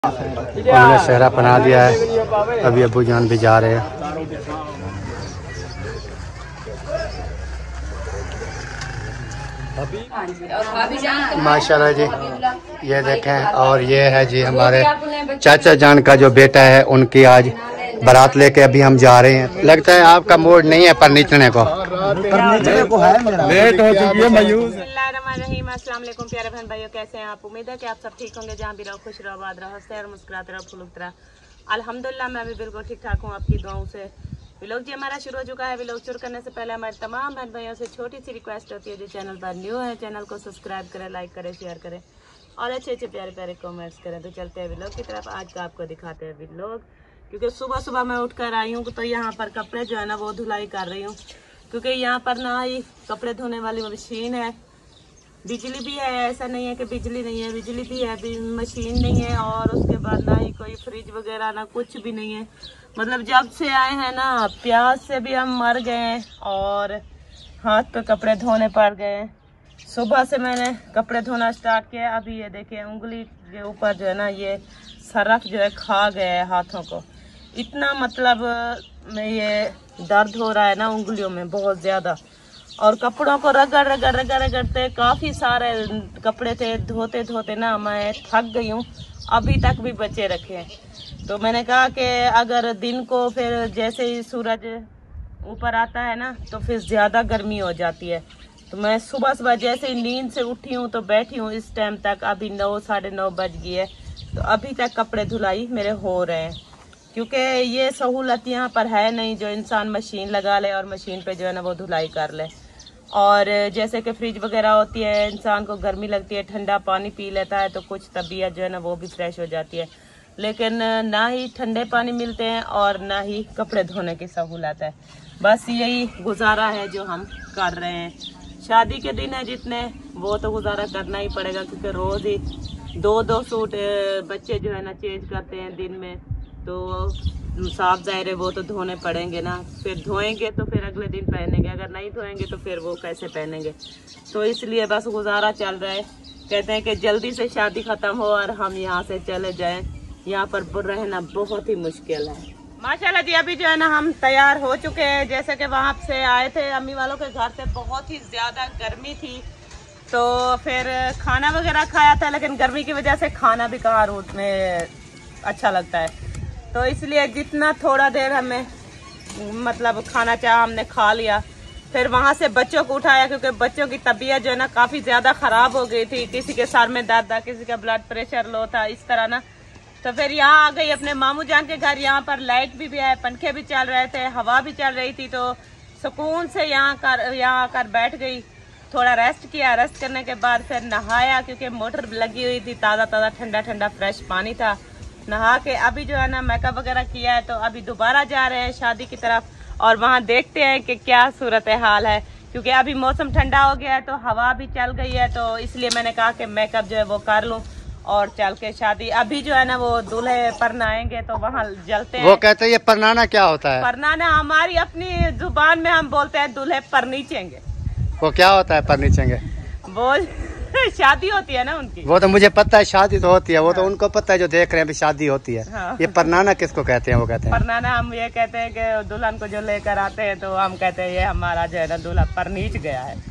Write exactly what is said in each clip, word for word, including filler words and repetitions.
हमने सेहरा बना दिया है। अभी अबू जान भी जा रहे हैं। माशाल्लाह जी, ये देखें। और ये है जी हमारे चाचा जान का जो बेटा है, उनकी आज बारात लेके अभी हम जा रहे हैं। लगता है आपका मूड नहीं है फर्नीचर को। लेट हो चुकी है मायूस। अस्सलाम वालेकुम प्यारे बहन भाइयों, कैसे हैं आप? उम्मीद है कि आप सब ठीक होंगे। जहाँ भी रहो खुश रहो, आबाद रहो, हंसते और मुस्कुराते रहो, फुलुकते रहो। अल्हम्दुलिल्लाह मैं भी बिल्कुल ठीक ठाक हूँ आपकी दुआओं से। व्लॉग जी हमारा शुरू हो चुका है। व्लॉग शुरू करने से पहले हमारे तमाम बहन भाइयों से छोटी सी रिक्वेस्ट होती है, जो चैनल पर न्यू है चैनल को सब्सक्राइब करें, लाइक करें, शेयर करें और अच्छे अच्छे प्यारे प्यारे कमेंट्स करें। तो चलते हैं व्लॉग की तरफ। आज का आपको दिखाते हैं व्लॉग, क्योंकि सुबह सुबह मैं उठ कर आई हूँ तो यहाँ पर कपड़े जो है ना वो धुलाई कर रही हूँ, क्योंकि यहाँ पर ना ही कपड़े धोने वाली मशीन है, बिजली भी है। ऐसा नहीं है कि बिजली नहीं है, बिजली भी है, मशीन नहीं है। और उसके बाद ना ही कोई फ्रिज वगैरह ना कुछ भी नहीं है। मतलब जब से आए हैं ना प्यास से भी हम मर गए हैं और हाथ पे कपड़े धोने पड़ गए। सुबह से मैंने कपड़े धोना स्टार्ट किया। अभी ये देखिए उंगली के ऊपर जो है ना ये सरफ जो है खा गया है हाथों को। इतना मतलब में ये दर्द हो रहा है ना उंगलियों में बहुत ज़्यादा। और कपड़ों को रगड़ रगड़ रगड़ रगड़ते काफ़ी सारे कपड़े थे, धोते धोते ना मैं थक गई हूँ। अभी तक भी बचे रखे हैं। तो मैंने कहा कि अगर दिन को फिर जैसे ही सूरज ऊपर आता है ना तो फिर ज़्यादा गर्मी हो जाती है। तो मैं सुबह सुबह जैसे ही नींद से उठी हूँ तो बैठी हूँ इस टाइम तक। अभी नौ साढ़े नौ बज गई है तो अभी तक कपड़े धुलाई मेरे हो रहे हैं, क्योंकि ये सहूलत यहाँ पर है नहीं जो इंसान मशीन लगा ले और मशीन पे जो है ना वो धुलाई कर ले। और जैसे कि फ्रिज वगैरह होती है, इंसान को गर्मी लगती है, ठंडा पानी पी लेता है तो कुछ तबीयत जो है ना वो भी फ्रेश हो जाती है। लेकिन ना ही ठंडे पानी मिलते हैं और ना ही कपड़े धोने की सहूलत है। बस यही गुजारा है जो हम कर रहे हैं। शादी के दिन है जितने वो तो गुजारा करना ही पड़ेगा, क्योंकि रोज़ ही दो दो सूट बच्चे जो है ना चेंज करते हैं दिन में, तो साफ जाहिर है वो तो धोने पड़ेंगे ना। फिर धोएंगे तो फिर अगले दिन पहनेंगे, अगर नहीं धोएंगे तो फिर वो कैसे पहनेंगे। तो इसलिए बस गुजारा चल रहा है। कहते हैं कि जल्दी से शादी ख़त्म हो और हम यहाँ से चले जाएं। यहाँ पर रहना बहुत ही मुश्किल है। माशाल्लाह जी, अभी जो है ना हम तैयार हो चुके हैं। जैसे कि वहाँ से आए थे अम्मी वालों के घर से, बहुत ही ज़्यादा गर्मी थी तो फिर खाना वगैरह खाया था, लेकिन गर्मी की वजह से खाना भी कहाँ रोड में अच्छा लगता है। तो इसलिए जितना थोड़ा देर हमें मतलब खाना चाहा हमने खा लिया। फिर वहाँ से बच्चों को उठाया, क्योंकि बच्चों की तबीयत जो है ना काफ़ी ज़्यादा ख़राब हो गई थी। किसी के सर में दर्द था, किसी का ब्लड प्रेशर लो था, इस तरह ना। तो फिर यहाँ आ गई अपने मामू जान के घर। यहाँ पर लाइट भी, भी है, पंखे भी चल रहे थे, हवा भी चल रही थी। तो सुकून से यहाँ कर यहाँ आकर बैठ गई, थोड़ा रेस्ट किया। रेस्ट करने के बाद फिर नहाया, क्योंकि मोटर लगी हुई थी, ताज़ा ताज़ा ठंडा ठंडा फ्रेश पानी था। नहा के अभी जो है ना मेकअप वगैरह किया है, तो अभी दोबारा जा रहे हैं शादी की तरफ और वहाँ देखते हैं कि क्या सूरत हाल है। क्योंकि अभी मौसम ठंडा हो गया है तो हवा भी चल गई है, तो इसलिए मैंने कहा कि मेकअप जो है वो कर लूँ और चल के शादी। अभी जो है ना वो दूल्हे परनाएंगे तो वहाँ जलते हैं। वो कहते हैं ये परनाना क्या होता है? परनाना हमारी अपनी जुबान में हम बोलते हैं दूल्हे परनीचेंगे। वो क्या होता है परनीचेंगे? बोल शादी होती है ना उनकी। वो तो मुझे पता है, शादी तो होती है, वो तो उनको पता है जो देख रहे हैं भी शादी होती है। हाँ। ये परनाना किसको कहते हैं? वो कहते हैं परनाना हम ये कहते हैं कि दुल्हन को जो लेकर आते हैं तो हम कहते हैं ये हमारा जो है ना दूल्हा परनीच गया है।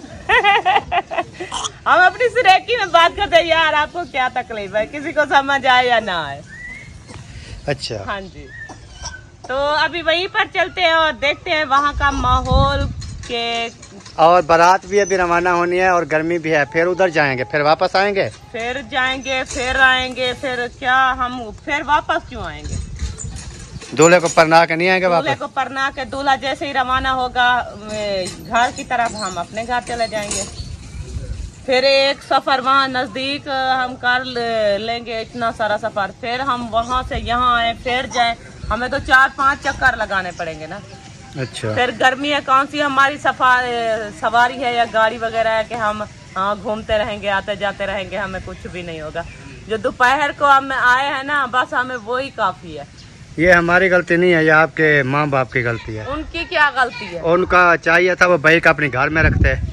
हम अपनी सुरेखी में बात करते हैं यार, आपको क्या तकलीफ है, किसी को समझ आए या ना आए। अच्छा हाँ जी, तो अभी वहीं पर चलते हैं और देखते हैं वहाँ का माहौल के। और बारात भी अभी रवाना होनी है और गर्मी भी है, फिर उधर जाएंगे, फिर वापस आएंगे, फिर जाएंगे, फिर आएंगे, फिर क्या हम फिर वापस क्यों आएंगे? दूल्हे को परना के नहीं आएंगे वापस? दूल्हे को परना के दूल्हा जैसे ही रवाना होगा घर की तरफ, हम अपने घर चले जाएंगे। फिर एक सफर वहाँ नजदीक हम कर लेंगे, इतना सारा सफर। फिर हम वहाँ से यहाँ आए, फिर जाएं, हमें तो चार पांच चक्कर लगाने पड़ेंगे ना। अच्छा, फिर गर्मी है, कौन सी हमारी सफारी सवारी है या गाड़ी वगैरह है कि हम हाँ घूमते रहेंगे, आते जाते रहेंगे, हमें कुछ भी नहीं होगा। जो दोपहर को हम आए हैं ना बस हमें वही काफी है। ये हमारी गलती नहीं है, ये आपके माँ बाप की गलती है। उनकी क्या गलती है? उनका चाहिए था वो बाइक अपने घर में रखते।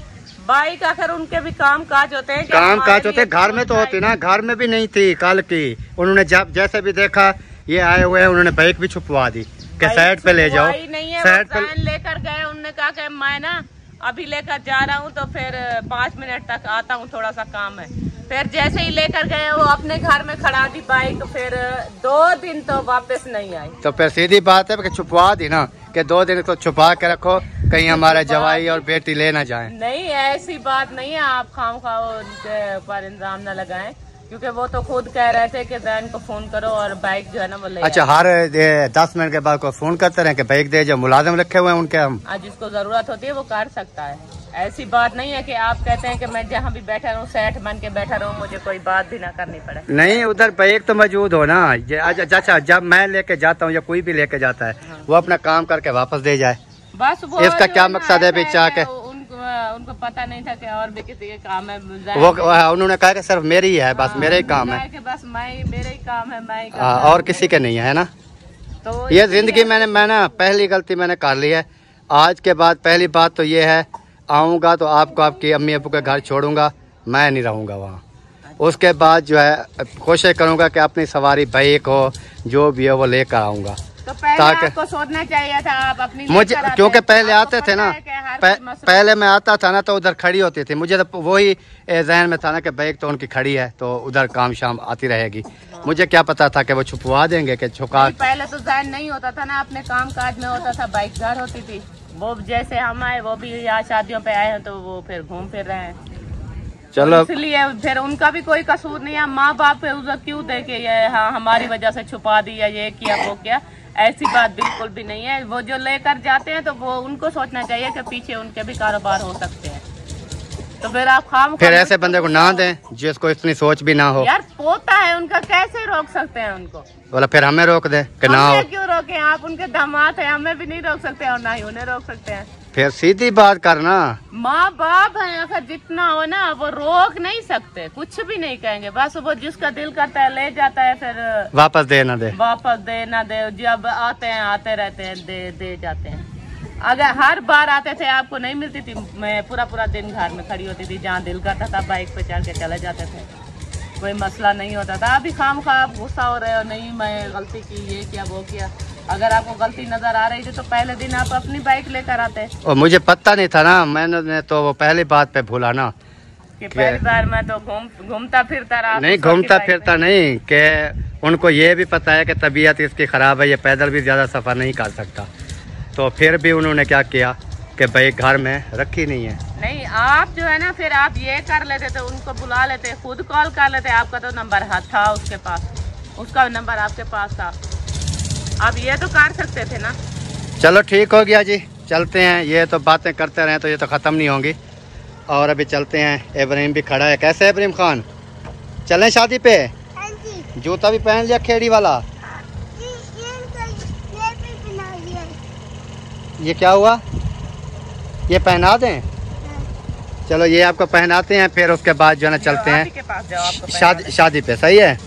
बाइक आखिर उनके भी काम काज होते हैं, काम काज होते हैं, घर में तो होती ना, घर में भी नहीं थी कल की। उन्होंने जब जैसे भी देखा ये आए हुए हैं, उन्होंने बाइक भी छुपवा दी कि साइड पे ले जाओ। साइड पे लेकर गए, उन्होंने कहा कि मैं ना अभी लेकर जा रहा हूँ तो फिर पाँच मिनट तक आता हूँ, थोड़ा सा काम है। फिर जैसे ही लेकर गए वो अपने घर में खड़ा दी बाइक, फिर दो दिन तो वापस नहीं आई। तो फिर सीधी बात है कि छुपवा दी ना, कि दो दिन तो छुपा के रखो, कहीं हमारा जवाई और बेटी ले ना जाए। नहीं ऐसी बात नहीं है, आप खाम खाओ उनके पर इंजाम न लगाएं, क्योंकि वो तो खुद कह रहे थे कि जैन को फोन करो और बाइक जो है ना वो ले। अच्छा, हर दस मिनट के बाद को फोन करते रहे कि बाइक दे, जो मुलाजिम रखे हुए हैं उनके हम। आज जिसको जरूरत होती है वो कर सकता है, ऐसी बात नहीं है कि आप कहते हैं कि मैं जहाँ भी बैठा रहूँ सेठ बन के बैठा रहूँ, मुझे कोई बात भी ना करनी पड़े। नहीं, उधर बाइक तो मौजूद हो ना। अच्छा, जब मैं लेके जाता हूँ या कोई भी लेके जाता है, हाँ। वो अपना काम करके वापस दे जाए, बस वो इसका क्या मकसद है बेचा के? उनको पता नहीं था कि और भी किसी के काम है, वो उन्होंने कहा कि सिर्फ मेरी ही है, बस मेरा ही काम है, कि बस मैं मेरा ही काम है, मैं आ, और किसी के नहीं है ना। तो ये जिंदगी मैंने मैंने पहली गलती मैंने कर ली है। आज के बाद पहली बात तो ये है, आऊँगा तो आपको आपकी अम्मी अब्बू के घर छोड़ूंगा, मैं नहीं रहूँगा वहाँ। उसके बाद जो है कोशिश करूँगा कि अपनी सवारी बाइक हो जो भी हो वो लेकर आऊँगा। तो पहले आपको सोचना चाहिए था, आप अपनी मुझे, क्योंकि पहले आते थे ना, पहले मैं आता था ना तो उधर खड़ी होती थी, मुझे तो वही जहन में था ना कि बाइक तो उनकी खड़ी है तो उधर काम शाम आती रहेगी। मुझे क्या पता था कि वो छुपवा देंगे कि छुपा। पहले तो जहन नहीं होता था ना, अपने काम काज में होता था, बाइक घर होती थी। वो जैसे हम आए वो भी यहाँ शादियों पे आए हैं तो वो फिर घूम फिर रहे हैं, चलो तो इसलिए फिर उनका भी कोई कसूर नहीं है। माँ बाप पे उधर क्यों दे के ये हाँ हमारी वजह से छुपा दिया, ये किया वो किया, ऐसी बात बिल्कुल भी नहीं है। वो जो लेकर जाते हैं तो वो उनको सोचना चाहिए कि पीछे उनके भी कारोबार हो सकते हैं, तो फिर आप खाम फिर ऐसे बंदे को ना दें जिसको इतनी सोच भी ना हो। यार पोता है उनका, कैसे रोक सकते हैं उनको? बोला फिर हमें रोक दे कि ना हो। क्यों रोके? आप उनके दामाद है, हमें भी नहीं रोक सकते और ना ही उन्हें रोक सकते हैं। फिर सीधी बात करना, माँ बाप है, अगर जितना हो ना वो रोक नहीं सकते, कुछ भी नहीं कहेंगे, बस वो जिसका दिल करता है ले जाता है, फिर वापस दे ना दे, वापस दे ना दे, जब आते हैं आते रहते हैं दे दे जाते हैं। अगर हर बार आते थे आपको नहीं मिलती थी, मैं पूरा पूरा दिन घर में खड़ी होती थी, जहाँ दिल करता था बाइक पे चढ़ के चले जाते थे, कोई मसला नहीं होता था। अभी खाम खा आप गुस्सा हो रहे हो, नहीं मैं गलती की, ये किया वो किया। अगर आपको गलती नजर आ रही थी तो पहले दिन आप अपनी बाइक लेकर आते। और मुझे पता नहीं था ना, मैंने तो वो पहली बात पे भूला ना कि पहली बार मैं तो घूम घूमता फिरता रहा। नहीं घूमता फिरता नहीं, कि उनको ये भी पता है कि तबीयत इसकी खराब है, ये पैदल भी ज्यादा सफर नहीं कर सकता, तो फिर भी उन्होंने क्या किया कि बाइक घर में रखी नहीं है। नहीं आप जो है ना, फिर आप ये कर लेते थे, उनको बुला लेते, खुद कॉल कर लेते, आपका तो नंबर था उसके पास, उसका नंबर आपके पास था, आप ये तो कर सकते थे ना। चलो ठीक हो गया जी, चलते हैं, ये तो बातें करते रहे तो ये तो ख़त्म नहीं होंगी। और अभी चलते हैं, इब्राहिम भी खड़ा है। कैसे इब्राहिम खान, चलें शादी पे? जूता भी पहन लिया खेड़ी वाला? ये क्या हुआ, ये पहना दें? चलो ये आपको पहनाते हैं, फिर उसके बाद जो है ना चलते हैं शादी शादी पे। सही है,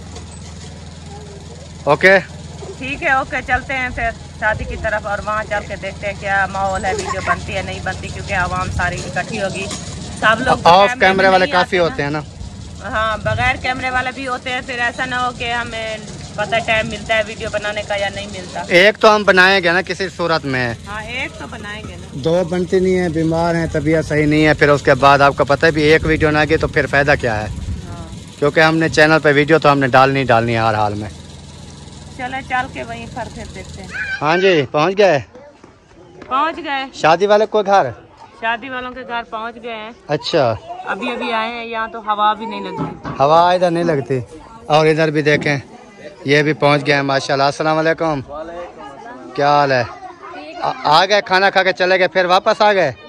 ओके ठीक है, ओके चलते हैं फिर शादी की तरफ, और वहाँ चल के देखते हैं क्या माहौल है, वीडियो बनती है नहीं बनती, क्योंकि आवाम सारी इकट्ठी होगी, सब लोग ऑफ कैमरे वाले काफी होते हैं ना। हाँ, बगैर कैमरे वाले भी होते हैं, फिर ऐसा ना हो कि हमें पता टाइम मिलता है वीडियो बनाने का या नहीं मिलता। एक तो हम बनाएंगे ना किसी सूरत में। हाँ, एक तो बनाएंगे ना। दो बनती नहीं है, बीमार हैं, तबीयत सही नहीं है, फिर उसके बाद आपको पता है भी एक वीडियो ना गई तो फिर फायदा क्या है। हाँ। क्योंकि हमने चैनल पे वीडियो तो हमने डालनी डालनी है हर हाल में। चले चल के वहीं पर फिर देखते हैं। हाँ जी, पहुँच गए पहुँच गए शादी वाले को घर, शादी वालों के घर पहुँच गए हैं। अच्छा, अभी अभी आए हैं, यहाँ तो हवा भी नहीं लगती, हवा इधर नहीं लगती। और इधर भी देखें, ये भी पहुंच गए हैं माशाल्लाह। अस्सलाम वालेकुम, क्या हाल है? आ, आ गए, खाना खा के चले गए, फिर वापस आ गए?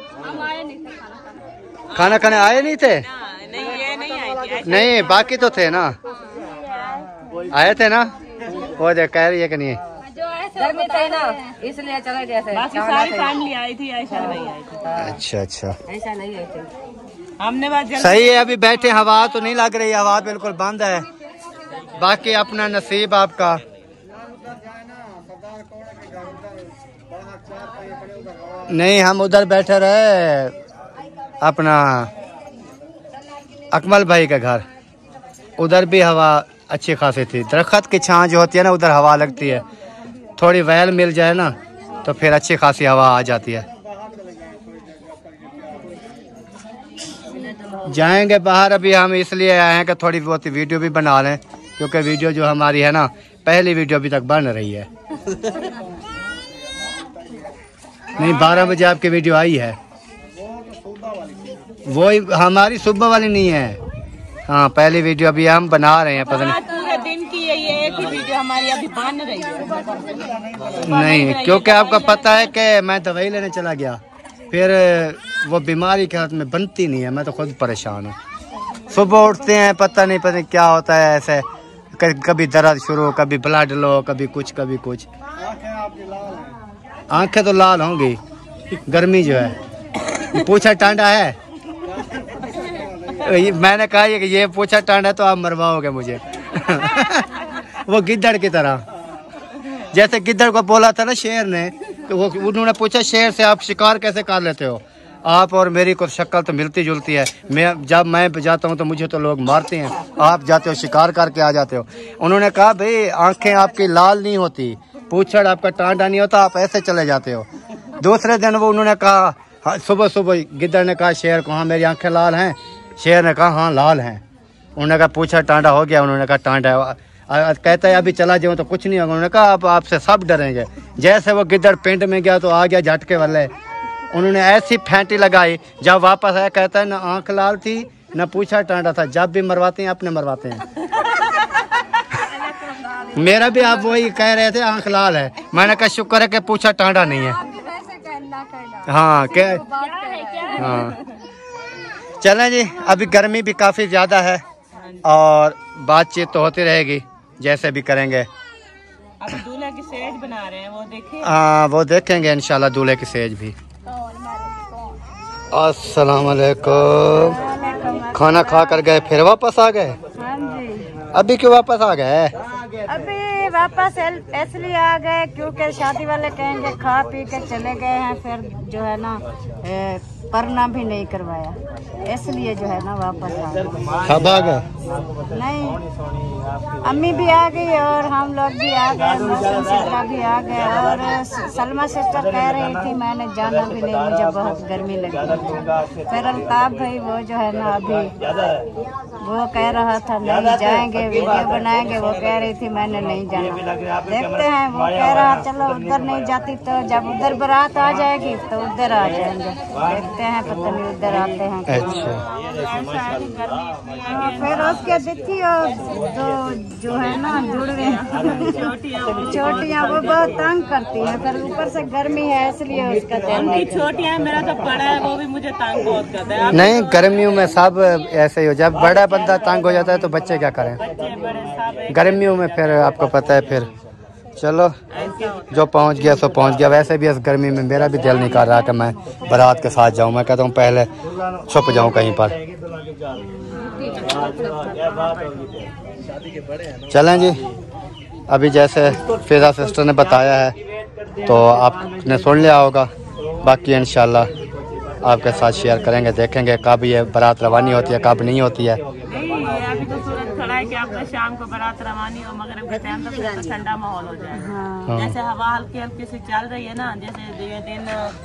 खाना खाने आए नहीं थे? नहीं, ये नहीं आए थे। नहीं, बाकी तो थे ना, आए थे ना, वो देख कह रही है कि नहीं घर में थे ना, इसलिए चले गए थे। बाकी सारी फैमिली आई थी, ऐसा नहीं आई थी। अच्छा अच्छा, ऐसा नहीं आई थी, हमने बात सही है। अभी बैठे, हवा तो नहीं लग रही, हवा बिल्कुल बंद है, बाकी अपना नसीब आपका। नहीं, हम उधर बैठे रहे अपना अकमल भाई का घर, उधर भी हवा अच्छी खासी थी। दरख्त की छां जो होती है ना, उधर हवा लगती है। थोड़ी वैल मिल जाए ना तो फिर अच्छी खासी हवा आ जाती है। जाएंगे बाहर, अभी हम इसलिए आए हैं कि थोड़ी बहुत वीडियो भी बना लें, क्योंकि वीडियो जो हमारी है ना, पहली वीडियो अभी तक बन रही है। नहीं, बारह बजे आपकी वीडियो आई है, वो हमारी सुबह वाली नहीं है। हाँ, पहली वीडियो अभी हम बना रहे हैं। पता नहीं पूरे दिन की ये एक ही वीडियो हमारी अभी बन रही है। नहीं, क्योंकि आपको पता है कि मैं दवाई लेने चला गया, फिर वो बीमारी के हाथ में बनती नहीं है। मैं तो खुद परेशान हूँ। सुबह उठते हैं, पता नहीं पता नहीं क्या होता है ऐसे, कभी दर्द शुरू, कभी ब्लड लो, कभी कुछ कभी कुछ। आंखें तो लाल होंगी, गर्मी जो है। पूछा टांडा है, मैंने कहा ये कि ये पूछा टांडा है तो आप मरवाओगे मुझे। वो गिद्दड़ की तरह, जैसे गिद्दड़ को बोला था ना शेर ने, तो वो उन्होंने पूछा शेर से आप शिकार कैसे कर लेते हो। आप और मेरी को शक्ल तो मिलती जुलती है। मैं जब मैं जाता हूँ तो मुझे तो लोग मारते हैं, आप जाते हो शिकार करके आ जाते हो। उन्होंने कहा भाई आंखें आपकी लाल नहीं होती, पूछड़ आपका टांडा नहीं होता, आप ऐसे चले जाते हो। दूसरे दिन वो उन्होंने कहा, हाँ, सुबह सुबह गिद्दड़ ने कहा शेर को, हाँ मेरी आंखें लाल हैं। शेर ने कहा हाँ लाल हैं। उन्होंने कहा पूछा टांडा हो गया। उन्होंने कहा टांडा। कहता है अभी चला जाऊँ तो कुछ नहीं होगा। उन्होंने कहा आप आपसे सब डरेंगे। जैसे वो गिद्दड़ पिंड में गया तो आ गया झटके वाले। उन्होंने ऐसी फेंटी लगाई, जब वापस आया कहता है ना आंख लाल थी ना पूछा टांडा था। जब भी मरवाते हैं अपने मरवाते हैं। मेरा भी आप वही कह रहे थे आंख लाल है। मैंने कहा शुक्र है कि पूछा टांडा नहीं है। हाँ क्या, हाँ चलें जी। अभी गर्मी भी काफ़ी ज़्यादा है और बातचीत तो होती रहेगी, जैसे भी करेंगे। अब दूल्हे की सेज बना रहे हैं, वो देखें। हाँ वो देखेंगे इंशाल्लाह दूल्हे की सेज भी। अस्सलाम वालेकुम। खाना खा कर गए फिर वापस आ गए? हाँ जी। अभी क्यों वापस आ गए? अभी वापस इसलिए आ गए क्योंकि शादी वाले कहेंगे खा पी के चले गए हैं, फिर जो है ना परना भी नहीं करवाया, इसलिए जो है ना वापस आ गए। कब आ गए? नहीं, अम्मी भी आ गई और हम लोग भी आ गए, मौसम सिस्टर भी आ गए। और सलमा सिस्टर कह रही थी मैंने जाना भी नहीं, मुझे बहुत गर्मी लगी। फिर अल्ताफ भाई वो जो है ना अभी वो कह रहा था नहीं जाएंगे, वीडियो बनाएंगे। वो कह रही थी मैंने नहीं जाना। देखते हैं, वो कह रहा चलो उधर नहीं जाती तो जब उधर बारात आ जाएगी तो उधर आ जाएंगे। देखते हैं, पता नहीं उधर आते हैं। अच्छा। फिर उसके देखिए तो जो है ना जुड़ गए छोटियाँ, वो बहुत तंग करती हैं। फिर ऊपर से गर्मी है इसलिए उसका ध्यान नहीं। छोटियाँ मेरा तो बड़ा है, वो भी मुझे तंग बहुत करता है। नहीं, गर्मियों में सब ऐसे ही हो। जब बड़ा बंदा तंग हो जाता है तो बच्चे क्या करें गर्मियों में। फिर आपको पता है, फिर चलो जो पहुंच गया सो पहुंच गया। वैसे भी इस गर्मी में मेरा भी दिल नहीं कर रहा कि मैं बारात के साथ जाऊं। मैं कहता हूं पहले छुप जाऊं कहीं पर। चलें जी। अभी जैसे फिजा सिस्टर ने बताया है तो आपने सुन लिया होगा, बाकी इंशाल्लाह आपके साथ शेयर करेंगे। देखेंगे कब ये बारात रवानी होती है, कब नहीं होती है। अभी तो सूरज खड़ा है कि अब तो शाम को बारात रवानी हो, मगरिब के टाइम तक तो ठंडा माहौल हो जाए। हाँ। जैसे हवा हल्की हल्की सी चल रही है ना, जैसे ये दिन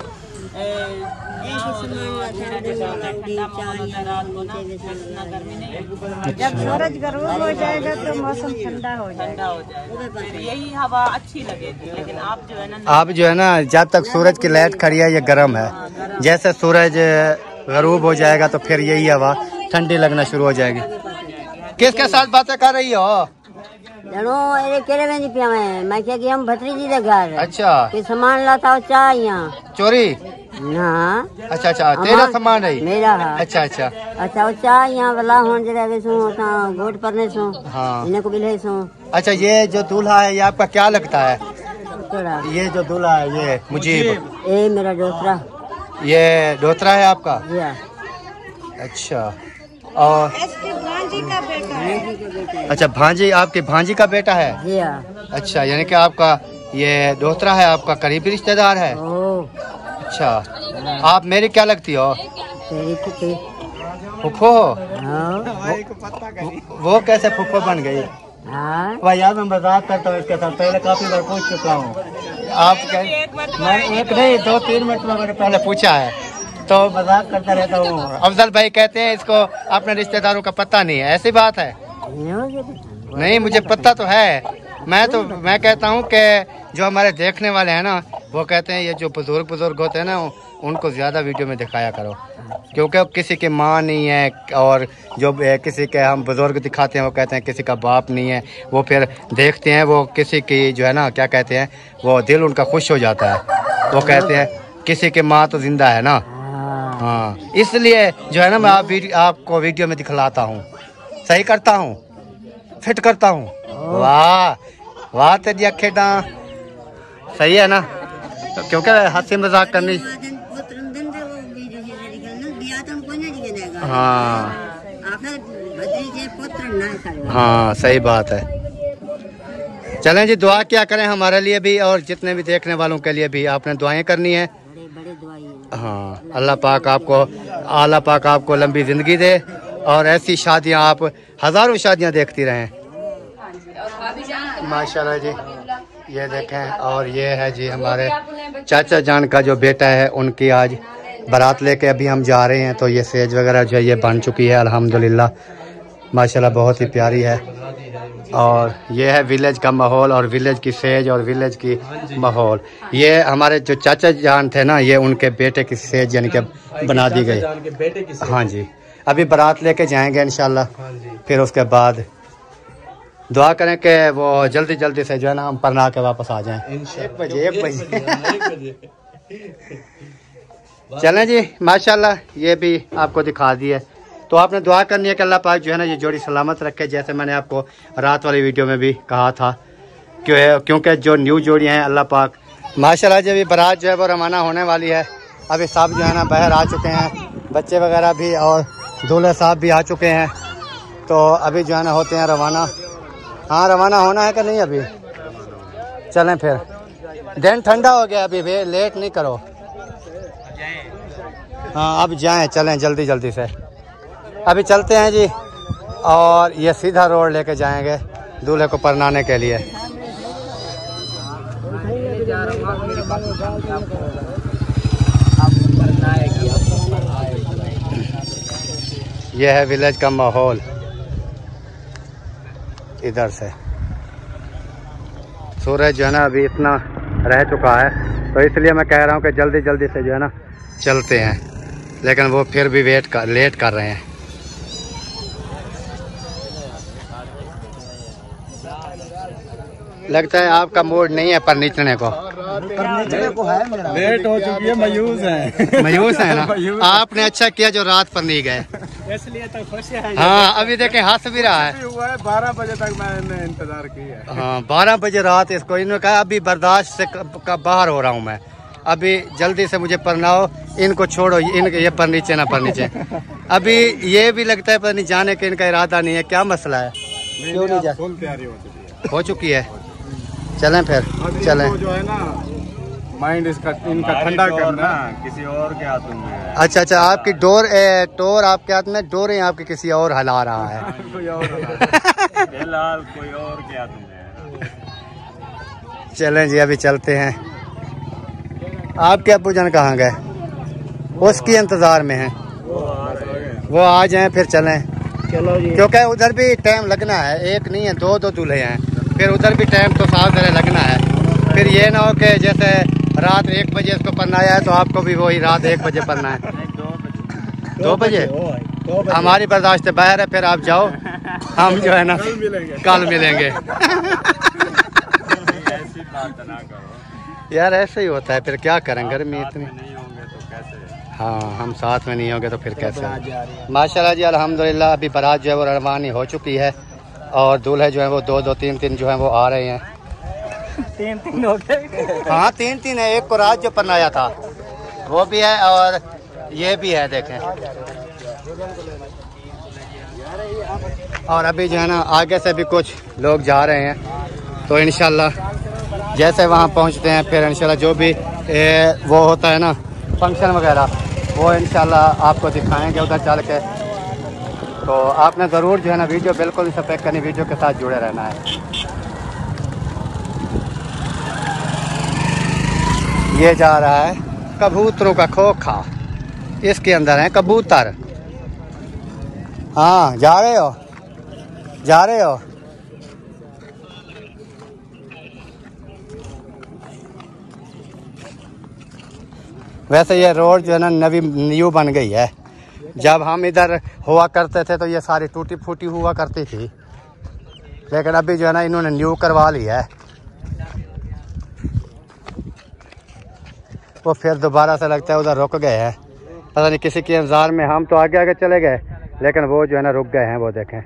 जब सूरज गरूब हो जाएगा तो मौसम ठंडा हो जाएगा, यही हवा अच्छी लगेगी। लेकिन आप जो है ना आप जो है ना जब तक सूरज की लाइट खड़ी है ये गर्म है। जैसे सूरज गरूब हो जाएगा तो फिर यही हवा ठंडी लगना शुरू हो जाएगी। किसके साथ बातें कर रही हो? जनो ये केरे में नहीं पिया मैं मैं क्या कि हम भतरीजी दे घर। अच्छा। कि सामान लाता हो चाह यहाँ चोरी? हाँ। अच्छा अच्छा, तेरा सामान है? मेरा है। अच्छा अच्छा अच्छा वो चाह यहाँ वाला होने जरा वे सो गोट परने सो। हाँ। इन्हें को बिले सो। अच्छा, ये जो दूल्हा है ये आपका क्या लगता है? थोड़ा ये जो दूल्हा है ये मुजीब, ये मेरा दोस्तरा। ये दोतरा है आपका? अच्छा। और भांजी का बेटा है। अच्छा, भांजी आपकी भांजी का बेटा है? जी हाँ। अच्छा, यानी कि आपका ये दोस्तरा है, आपका करीबी रिश्तेदार है? ओ। अच्छा, आप मेरी क्या लगती हो? तेरी कितनी? फुफो हाँ वो, वो कैसे फुफो बन गई? हाँ भाई यार मैं मजाक करता हूँ इसके साथ, पहले काफी बार पूछ चुका हूँ। आप कह मैं एक नहीं दो तीन मिनट में मैंने पहले पूछा है, तो मजाक करता रहता हूँ। अफजल भाई कहते हैं इसको अपने रिश्तेदारों का पता नहीं है, ऐसी बात है? नहीं मुझे पता तो है। मैं तो मैं कहता हूँ कि जो हमारे देखने वाले हैं ना, वो कहते हैं ये जो बुजुर्ग बुजुर्ग होते हैं ना, उनको ज़्यादा वीडियो में दिखाया करो, क्योंकि किसी की माँ नहीं है, और जो किसी के हम बुजुर्ग दिखाते हैं वो कहते हैं किसी का बाप नहीं है। वो फिर देखते हैं वो किसी की जो है ना, क्या कहते हैं, वो दिल उनका खुश हो जाता है। वो कहते हैं किसी की माँ तो जिंदा है ना। हाँ, इसलिए जो है ना मैं आप वीडियो आपको वीडियो में दिखलाता हूँ, सही करता हूँ, फिट करता हूँ। वाह वाह तेरी अखेडा सही है ना, तो क्योंकि हंसी मजाक करनी। हाँ हाँ सही बात है। चलें जी, दुआ क्या करें हमारे लिए भी और जितने भी देखने वालों के लिए भी आपने दुआएं करनी है। हाँ, अल्लाह पाक आपको अल्लाह पाक आपको लंबी ज़िंदगी दे और ऐसी शादियां आप हज़ारों शादियां देखती रहें। माशाल्लाह जी, ये देखें। और ये है जी हमारे चाचा जान का जो बेटा है, उनकी आज बारात लेके अभी हम जा रहे हैं। तो ये सेज वगैरह जो है ये बन चुकी है अल्हम्दुलिल्लाह, माशाल्लाह बहुत ही प्यारी है। और ये है विलेज का माहौल और विलेज की सेज और विलेज की माहौल। ये हमारे जो चाचा जान थे ना, ये उनके बेटे की सेज यानी कि बना दी गई। हाँ जी, अभी बारात लेके जाएंगे इंशाल्लाह। फिर उसके बाद दुआ करें कि वो जल्दी जल्दी से जो है ना हम पढ़ना के वापस आ जाएं। एक बजे एक बजे चलें जी, माशाल्लाह ये भी आपको दिखा दी है। तो आपने दुआ करनी है कि अल्लाह पाक जो है ना ये जोड़ी सलामत रखे, जैसे मैंने आपको रात वाली वीडियो में भी कहा था, क्यों क्योंकि जो न्यू जोड़ियाँ हैं अल्लाह पाक। माशाल्लाह जी, अभी बारात जो है वो रवाना होने वाली है। अभी सब जो है ना बाहर आ चुके हैं, बच्चे वगैरह भी, और दूल्हा साहब भी आ चुके हैं। तो अभी जो है ना होते हैं रवाना। हाँ, रवाना होना है कि नहीं अभी? चलें फिर, दिन ठंडा हो गया, अभी भी लेट नहीं करो। हाँ अब जाएं, चलें जल्दी जल्दी से, अभी चलते हैं जी। और ये सीधा रोड लेके जाएंगे दूल्हे को परनाने के लिए। यह है विलेज का माहौल इधर से। सूरज जो है ना अभी इतना रह चुका है, तो इसलिए मैं कह रहा हूँ कि जल्दी जल्दी से जो है ना चलते हैं, लेकिन वो फिर भी वेट कर लेट कर रहे हैं। लगता है आपका मूड नहीं है पर नीचने को। को है मेरा। लेट हो चुकी है, मायूस है। मायूस है ना। आपने अच्छा किया जो रात पर नहीं गए, इसलिए तो खुश है। हाँ अभी देखें हंस भी रहा है। हुआ है बारह बजे तक मैंने इंतजार किया। हाँ बारह बजे रात इसको, इन्होंने कहा अभी बर्दाश्त से का बाहर हो रहा हूँ मैं, अभी जल्दी से मुझे परनाओ, इनको छोड़ो, इनके ये पर नीचे ना पर नीचे। अभी ये भी लगता है पर नहीं जाने के इनका इरादा नहीं है, क्या मसला है? क्यों नहीं जा? फुल तैयारी हो चुकी है। हो चुकी है, चलें फिर चलें। जो है ना माइंड इसका इनका ठंडा करना किसी और के हाथों में है। अच्छा अच्छा, आपकी डोर ए, टोर आपके हाथ में, डोर है आपकी किसी और हिला रहा है। कोई और फिलहाल कोई और के हाथों में है। चलें जी, अभी चलते हैं। आपके अब्बू जान कहाँ गए? उसकी इंतजार में है, वो आ जाएं फिर चलें। चलो जी, क्योंकि उधर भी टाइम लगना है, एक नहीं है दो दो दूल्हे हैं, फिर उधर भी टाइम तो साफ तरह लगना है। फिर ये ना हो कि जैसे रात एक बजे इसको पढ़नाया है तो आपको भी वही रात एक बजे पढ़ना है। दो बजे हमारी बर्दाश्त बाहर है, फिर आप जाओ, हम जो है ना कल मिलेंगे। यार ऐसे ही होता है, फिर क्या करें, गर्मी इतनी। हाँ हम साथ में नहीं होंगे तो फिर कैसे? माशाल्लाह जी, अल्हम्दुलिल्लाह अभी बारात जो है वो रवानी हो चुकी है और दूल्हे जो है वो दो दो तीन तीन जो है वो आ रहे हैं। तीन तीन हो गए। हाँ तीन तीन है, एक को रात जो पहनाया था वो भी है और ये भी है, देखें। और अभी जो है ना आगे से भी कुछ लोग जा रहे हैं, तो इंशाल्लाह जैसे वहाँ पहुँचते हैं फिर इंशाल्लाह जो भी ए, वो होता है ना फंक्शन वगैरह, वो इंशाल्लाह आपको दिखाएंगे उधर चल के। तो आपने ज़रूर जो है ना वीडियो बिल्कुल इसे पैक करनी, वीडियो के साथ जुड़े रहना है। ये जा रहा है कबूतरों का खोखा, इसके अंदर है कबूतर। हाँ जा रहे हो, जा रहे हो। वैसे ये रोड जो है ना नवी न्यू बन गई है। जब हम इधर हुआ करते थे तो ये सारी टूटी फूटी हुआ करती थी, लेकिन अभी जो है ना इन्होंने न्यू करवा ली है। वो फिर दोबारा से लगता है उधर रुक गए हैं, पता नहीं किसी के इंतजार में। हम तो आगे आगे चले गए, लेकिन वो जो है ना रुक गए हैं। वो देखें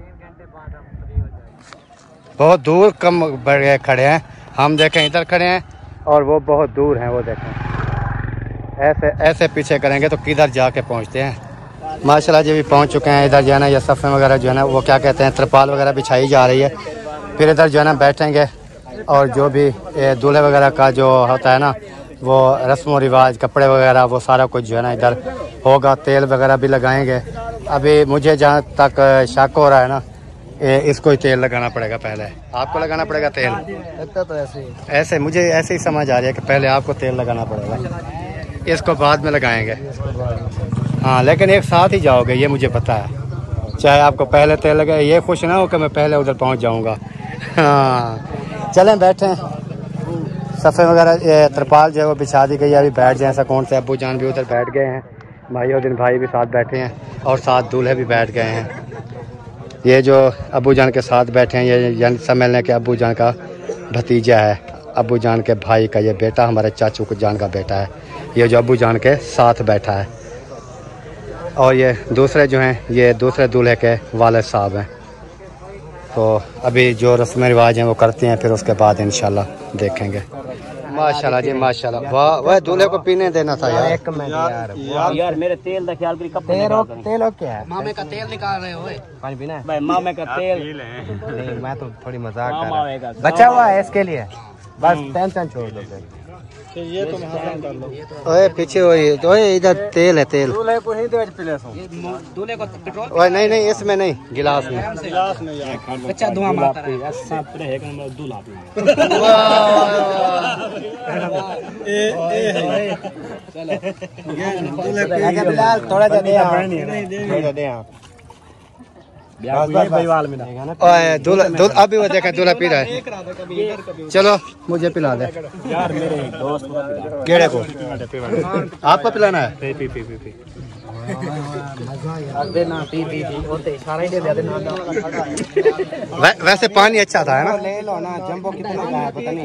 बहुत दूर कम बढ़ गए खड़े हैं, हम देखें इधर खड़े हैं और वो बहुत दूर हैं। वो देखें ऐसे ऐसे पीछे करेंगे तो किधर जाके पहुंचते हैं। माशाल्लाह जी भी पहुंच चुके हैं। इधर जो है ना ये सफ़े वगैरह जो है ना वो क्या कहते हैं तिरपाल वगैरह बिछाई जा रही है। फिर इधर जो है ना बैठेंगे और जो भी दूल्हे वगैरह का जो होता है ना वो रस्म व रिवाज, कपड़े वगैरह, वो सारा कुछ जो है ना इधर होगा। तेल वगैरह भी लगाएंगे। अभी मुझे जहाँ तक शक हो रहा है ना इसको ही तेल लगाना पड़ेगा। पहले आपको लगाना पड़ेगा तेल, लगता तो ऐसे ही। ऐसे मुझे ऐसे ही समझ आ रही है कि पहले आपको तेल लगाना पड़ेगा, इसको बाद में लगाएंगे। हाँ लेकिन एक साथ ही जाओगे ये मुझे पता है। चाहे आपको पहले तेल लगे, ये खुश ना हो कि मैं पहले उधर पहुंच जाऊंगा। हाँ चलें बैठें। सफ़े वगैरह तिरपाल जो है वो बिछा दी गई है। अभी बैठ जाएँ सुकून से। अब्बू जान भी उधर बैठ गए हैं, भाई और दिन भाई भी साथ बैठे हैं और साथ दूल्हे भी बैठ गए हैं। ये जो अब्बू जान के साथ बैठे हैं ये जान समझ लें कि अब्बू जान का भतीजा है, अब्बू जान के भाई का ये बेटा, हमारे चाचू को जान का बेटा है। ये जो अब्बू जान के साथ बैठा है। और ये दूसरे जो हैं ये दूसरे दूल्हे के वालिद साहब हैं। तो अभी जो रस्म रिवाज हैं वो करते हैं, फिर उसके बाद इंशाल्लाह देखेंगे। माशाल्लाह जी माशाल्लाह। वाह वह दूल्हे को पीने देना था यार। एक मिनट यार, यार, यार मेरे तेल का ख्याल करी। कब तेल तेल क्या है? मामे का तेल निकाल रहे हो? पानी पीना है भाई? मामे का तेल नहीं, मैं तो थोड़ी मजाक कर रहा हूं। बचा हुआ है इसके लिए, बस टेंशन छोड़ दो। फिर ये तुम हासिल कर लो। ओए पीछे वही तो इधर तेल है, तेल दूल्हे को ही दे पिले सो। दूल्हे को पेट्रोल ओए नहीं नहीं इसमें नहीं, गिलास में। गिलास में यार बच्चा धुआं मारता है। ऐसा रहेगा मैं दूल्हा पी। ए ए चलो आगे बिलाल थोड़ा जा दे, थोड़ा दे। ओए दूल्हा दूल्हा अभी वो देखा दूल्हा पी रहा है। चलो मुझे पिला दे यार, मेरे दोस्त केड़े को आपको पिलाना है? पी पी पी पी पी देना पी पी पी सारा ही दे दे देना। वै, वैसे पानी अच्छा था है ना? ले लो ना। जंबो कितना का है पता नहीं।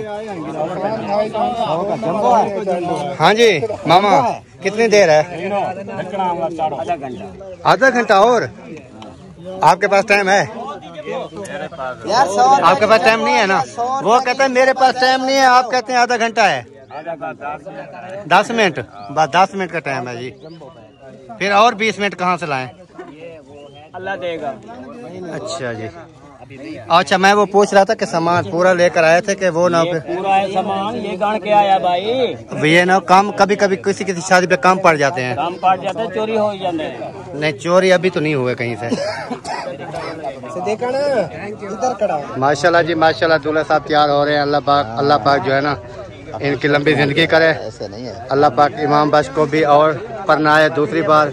जंबो है? हाँ जी मामा कितनी देर है? आधा घंटा। आधा घंटा और आपके पास टाइम है? यार आपके पास टाइम नहीं है ना? वो कहते हैं मेरे पास टाइम नहीं है, आप कहते हैं आधा घंटा है। दस मिनट बस, दस मिनट का टाइम है जी। फिर और बीस मिनट कहाँ से लाएं? अल्लाह देगा। अच्छा जी। अच्छा मैं वो पूछ रहा था कि सामान पूरा लेकर आए थे कि वो ना पूरा है सामान ये गाड़ के आया भाई। ये ना काम कभी कभी किसी किसी शादी पे काम पड़ जाते हैं, काम पड़ जाते हैं, चोरी हो जाते हैं। नहीं चोरी अभी तो नहीं हुए कहीं से। देखा ना इधर खड़ा। माशाल्लाह जी माशाल्लाह दूल्हा साहब तैयार हो रहे हैं। अल्लाह पाक अल्लाह पाक जो है ना इनकी लंबी जिंदगी करे। ऐसे नहीं है। अल्लाह पाक इमाम बख्श को भी और परनाए दूसरी बार।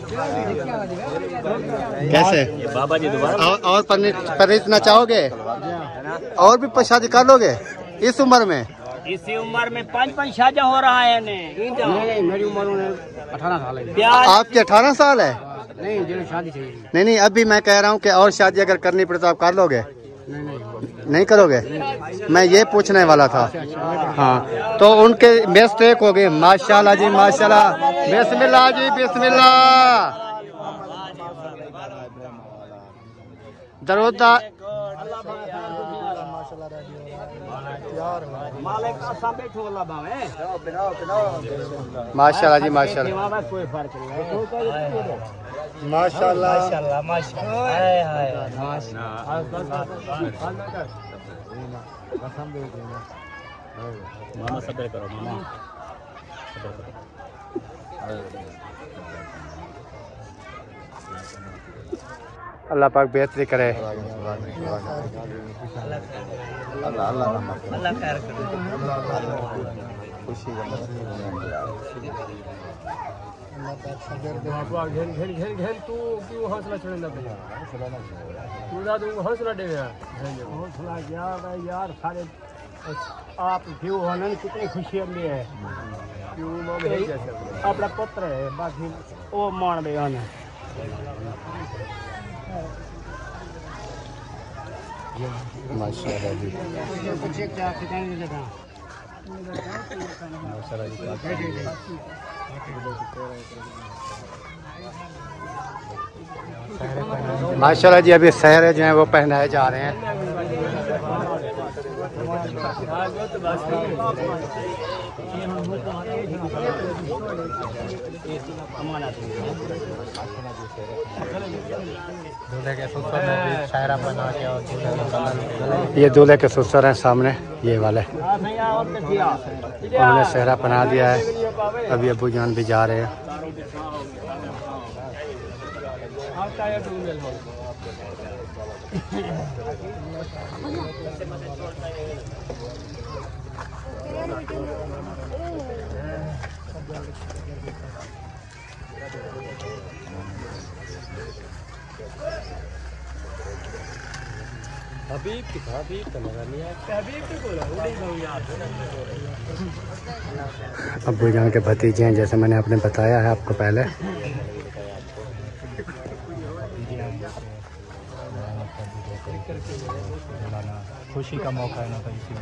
कैसे बाबा जी दोबारा और, और परिणित चाहोगे? और भी शादी कर लोगे इस उम्र में? इसी उम्र में पाँच पाँच शादी हो रहा है। नहीं मेरी उम्र अठारह साल है। आपके अठारह साल है? नहीं शादी चाहिए। नहीं नहीं अभी मैं कह रहा हूँ कि और शादी अगर करनी पड़े तो आप कर लोगे? नहीं नहीं नहीं करोगे? मैं ये पूछने वाला था। हाँ तो उनके मिस्टेक हो गई। माशाल्लाह जी माशाल्लाह। बिस्मिल्लाह जी बिस्मिल्लाह। दरोदा माशाल्लाह जी माशाल्लाह माशाल्लाह मामा सब्र करो मामा सब्र करो। अल्लाह पाक बेहतरी करे। अल्लाह अल्लाह अल्लाह खैर करे, खुशी का बाबा घेन घेन घेन घेन तू क्यों हौसला चढ़ेंदा भैया तू ना तू हौसला दे यार हौसला यार यार सारे आप क्यों होना कितनी खुशी में है क्यों अपना पुत्र है बाकी वो मान बयान है माशाल्लाह जी। माशाल्लाह जी, अभी सहरे जो हैं वो पहनाए जा रहे हैं। ये दूल्हे के ससुर हैं सामने, ये वाले उन्होंने सहरा पहना दिया है। अभी अबू जान भी जा रहे हैं। हबीब की हबीब का नजर नहीं आया हबीब की बोला उड़ी गई यार। अब्बू जान के भतीजे हैं, जैसे मैंने आपने बताया है आपको पहले। खुशी का मौका है ना, तो इसी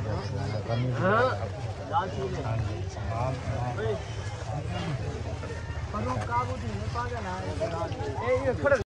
वजह से